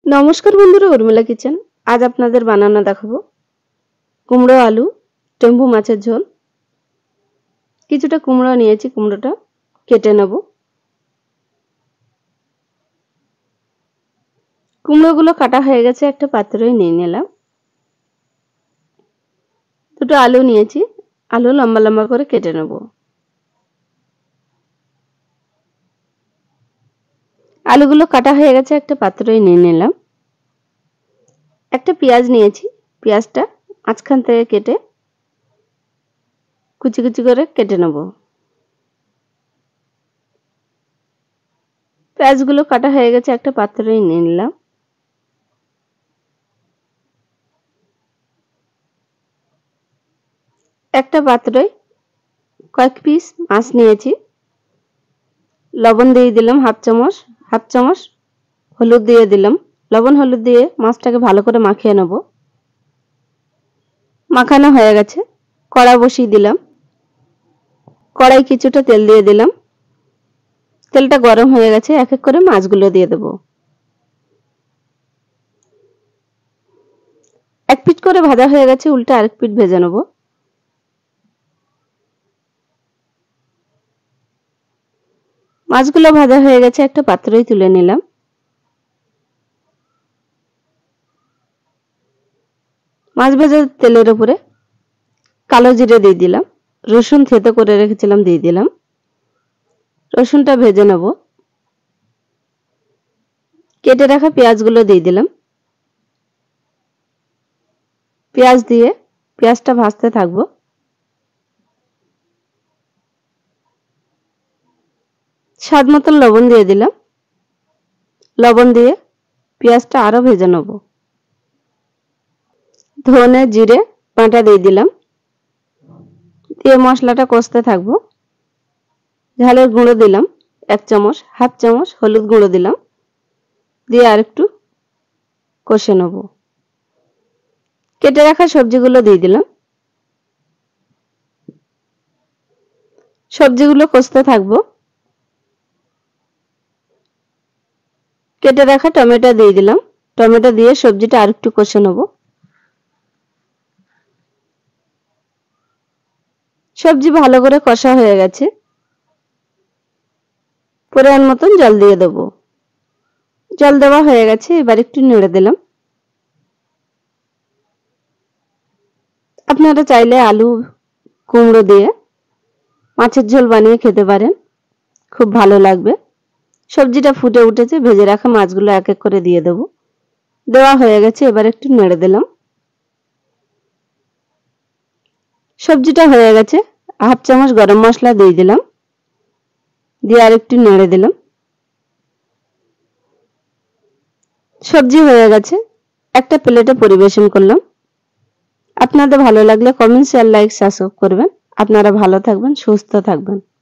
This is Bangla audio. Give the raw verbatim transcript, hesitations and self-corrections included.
নমস্কার বন্ধুরা, উর্মিলা কিচেন। আজ আপনাদের বানানো দেখাবো কুমড়ো আলু টেম্বু মাছের ঝোল। কিছুটা কুমড়ো নিয়েছি, কুমড়োটা কেটে নেব। কুমড়োগুলো কাটা হয়ে গেছে, একটা পাত্রে নিয়ে নিলাম। দুটো আলু নিয়েছি, আলু লম্বা লম্বা করে কেটে নেব। আলুগুলো কাটা হয়ে গেছে, একটা পাত্রে নিয়ে নিলাম। একটা পেঁয়াজ নিয়েছি, পেঁয়াজটা মাঝখান থেকে কেটে কুচি কুচি করে কেটে নেব। পেঁয়াজগুলো কাটা হয়ে গেছে, একটা পাত্রে নিয়ে নিলাম। একটা পাত্রে কয়েক পিস মাছ নিয়েছি, লবণ দিয়ে দিলাম হাফ চামচ, হাফ চামচ হলুদ দিয়ে দিলাম। লবণ হলুদ দিয়ে মাছটাকে ভালো করে মাখিয়ে নেব। মাখানো হয়ে গেছে, কড়া বসিয়ে দিলাম। কড়াই কিছুটা তেল দিয়ে দিলাম। তেলটা গরম হয়ে গেছে, এক এক করে মাছগুলো দিয়ে দেব। এক পিঠ করে ভাজা হয়ে গেছে, উল্টে আরেক পিঠ ভেজে নেব। মাছগুলো ভাজা হয়ে গেছে, একটা পাত্রেই তুলে নিলাম। মাছ ভাজা তেলের উপরে কালো জিরে দিয়ে দিলাম, রসুন থেতো করে রেখেছিলাম দিয়ে দিলাম। রসুনটা ভেজে নেব। কেটে রাখা পেঁয়াজগুলো দিয়ে দিলাম। পেঁয়াজ দিয়ে পেঁয়াজটা ভাজতে থাকবো। স্বাদ মতন লবণ দিয়ে দিলাম। লবণ দিয়ে পেঁয়াজটা আরো ভেজে নেব। ধনে জিরে বাটা দিয়ে দিলাম। দিয়ে মশলাটা কষতে থাকবো। ঝালের গুঁড়ো দিলাম এক চামচ, হাফ চামচ হলুদ গুঁড়ো দিলাম। দিয়ে আরেকটু কষে নেব। কেটে রাখা সবজিগুলো দিয়ে দিলাম। সবজিগুলো কষতে থাকবো। কেটে রাখা টমেটো দিয়ে দিলাম। টমেটো দিয়ে সবজিটা আরেকটু কষে নেব। সবজি ভালো করে কষা হয়ে গেছে, পরিমাণ মতন জল দিয়ে দেব। জল দেওয়া হয়ে গেছে, এবার একটু নেড়ে দিলাম। আপনারা চাইলে আলু কুমড়ো দিয়ে মাছের ঝোল বানিয়ে খেতে পারেন, খুব ভালো লাগবে। সবজিটা ফুটে উঠেছে, ভেজে রাখা মাছগুলো এক এক করে দিয়ে দেব। দেওয়া হয়ে গেছে, এবার একটু নেড়ে দিলাম। সবজিটা হয়ে গেছে, হাফ চামচ গরম মশলা দিয়ে দিলাম। দিয়ে আর একটু নেড়ে দিলাম। সবজি হয়ে গেছে, একটা প্লেটে পরিবেশন করলাম। আপনাদের ভালো লাগলে কমেন্ট, শেয়ার, লাইক, সাবস্ক্রাইব করবেন। আপনারা ভালো থাকবেন, সুস্থ থাকবেন।